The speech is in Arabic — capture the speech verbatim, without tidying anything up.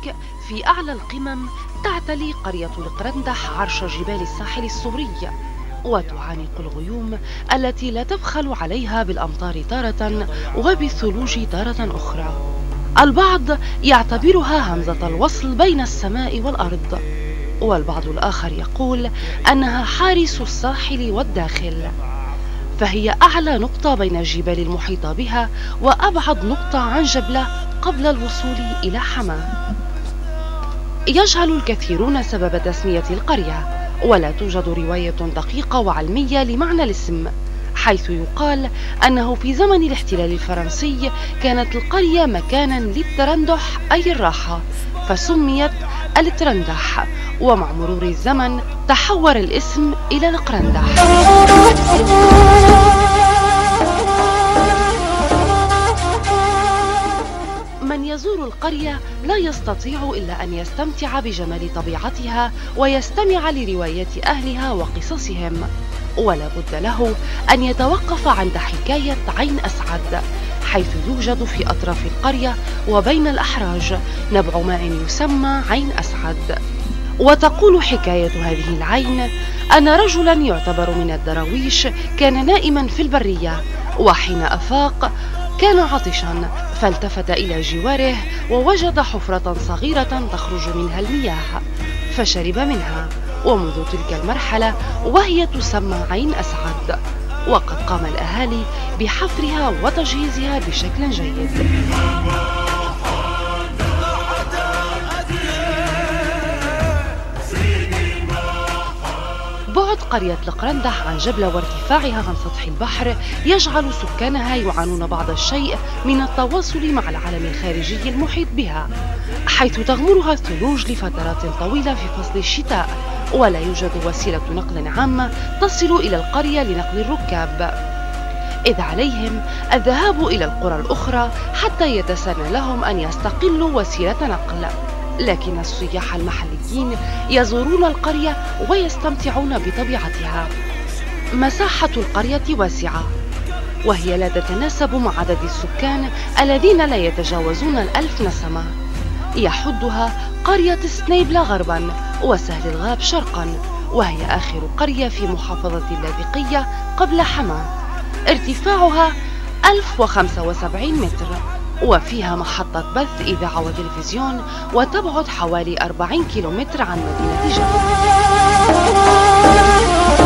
هناك في أعلى القمم تعتلي قرية القرندح عرش جبال الساحل السوري، وتعانق الغيوم التي لا تبخل عليها بالأمطار تارة وبالثلوج تارة أخرى. البعض يعتبرها همزة الوصل بين السماء والأرض، والبعض الآخر يقول أنها حارس الساحل والداخل، فهي أعلى نقطة بين الجبال المحيطة بها وأبعد نقطة عن جبلة قبل الوصول إلى حماة. يجهل الكثيرون سبب تسمية القرية، ولا توجد رواية دقيقة وعلمية لمعنى الاسم، حيث يقال أنه في زمن الاحتلال الفرنسي كانت القرية مكانا للترندح أي الراحة، فسميت الترندح، ومع مرور الزمن تحول الاسم إلى القرندح. من يزور القرية لا يستطيع إلا أن يستمتع بجمال طبيعتها ويستمع لروايات أهلها وقصصهم، ولا بد له أن يتوقف عند حكاية عين أسعد، حيث يوجد في أطراف القرية وبين الأحراج نبع ماء يسمى عين أسعد. وتقول حكاية هذه العين أن رجلا يعتبر من الدراويش كان نائما في البرية، وحين أفاق كان عطشا، فالتفت إلى جواره ووجد حفرة صغيرة تخرج منها المياه، فشرب منها، ومنذ تلك المرحلة وهي تسمى عين أسعد، وقد قام الأهالي بحفرها وتجهيزها بشكل جيد. بعد قرية القرندح عن جبلة وارتفاعها عن سطح البحر يجعل سكانها يعانون بعض الشيء من التواصل مع العالم الخارجي المحيط بها، حيث تغمرها الثلوج لفترات طويلة في فصل الشتاء، ولا يوجد وسيلة نقل عامة تصل إلى القرية لنقل الركاب، إذ عليهم الذهاب إلى القرى الأخرى حتى يتسنى لهم أن يستقلوا وسيلة نقل. لكن السياح المحليين يزورون القرية ويستمتعون بطبيعتها. مساحة القرية واسعة، وهي لا تتناسب مع عدد السكان الذين لا يتجاوزون الألف نسمة. يحدها قرية سنيبلة غربا وسهل الغاب شرقا، وهي آخر قرية في محافظة اللاذقية قبل حماة. ارتفاعها ألف وخمسة وسبعين متر، وفيها محطة بث إذاعة وتلفزيون، وتبعد حوالي أربعين كيلومتر عن مدينة جبل.